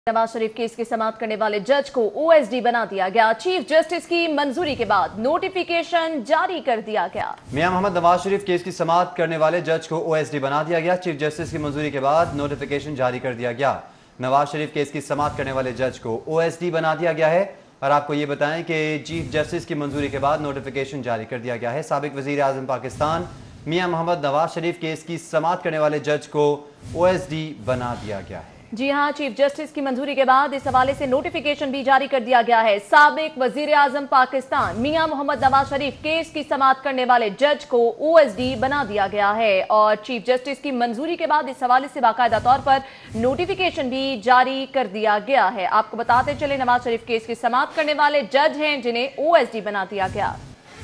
Nawaz Sharif case की समाअत करने वाले जज को ओएसडी बना दिया गया। चीफ जस्टिस की मंजूरी के बाद नोटिफिकेशन जारी कर दिया गया। मियां मोहम्मद नवाज शरीफ केस की समाअत करने वाले जज को ओएसडी बना दिया गया। चीफ जस्टिस की मंजूरी के बाद नोटिफिकेशन जारी कर दिया गया। नवाज शरीफ केस की समाअत करने वाले जज को ओएसडी बना दिया गया है। और आपको ये बताएं कि चीफ जस्टिस की मंजूरी के बाद नोटिफिकेशन जारी कर दिया गया है। साबिक वजीर आजम पाकिस्तान मियां मोहम्मद नवाज शरीफ केस की समाअत करने वाले जज को ओएसडी बना दिया गया है। जी हां, चीफ जस्टिस की मंजूरी के बाद इस हवाले से नोटिफिकेशन भी जारी कर दिया गया है। साबिक वजीर आजम पाकिस्तान मियां मोहम्मद नवाज शरीफ केस की समाअत करने वाले जज को ओएसडी बना दिया गया है और चीफ जस्टिस की मंजूरी के बाद इस हवाले से बाकायदा तौर पर नोटिफिकेशन भी जारी कर दिया गया है। आपको बताते चले, नवाज शरीफ केस की समाअत करने वाले जज हैं जिन्हें ओएसडी बना दिया गया।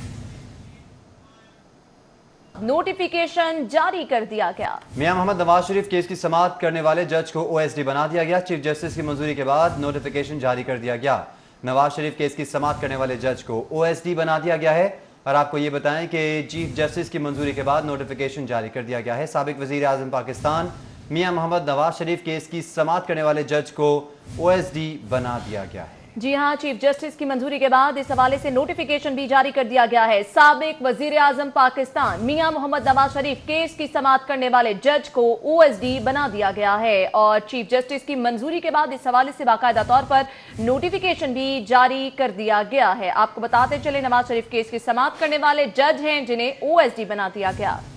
नोटिफिकेशन जारी कर दिया गया। मियां मोहम्मद नवाज शरीफ केस की समाअत करने वाले जज को ओएसडी बना दिया गया। चीफ जस्टिस की मंजूरी के बाद नोटिफिकेशन जारी कर दिया गया। नवाज शरीफ केस की समाअत करने वाले जज को ओएसडी बना दिया गया है। और आपको ये बताएं कि चीफ जस्टिस की मंजूरी के बाद नोटिफिकेशन जारी कर दिया गया है। साबिक वजीर आजम पाकिस्तान मियां मोहम्मद नवाज शरीफ केस की समाअत करने वाले जज को ओएसडी बना दिया गया है। जी हां, चीफ जस्टिस की मंजूरी के बाद इस हवाले से नोटिफिकेशन भी जारी कर दिया गया है। साबिक वजीर आजम पाकिस्तान मियां मोहम्मद नवाज शरीफ केस की समाअत करने वाले जज को ओएसडी बना दिया गया है और चीफ जस्टिस की मंजूरी के बाद इस हवाले से बाकायदा तौर पर नोटिफिकेशन भी जारी कर दिया गया है। आपको बताते चले, नवाज शरीफ केस की समाअत करने वाले जज हैं जिन्हें ओएसडी बना दिया गया।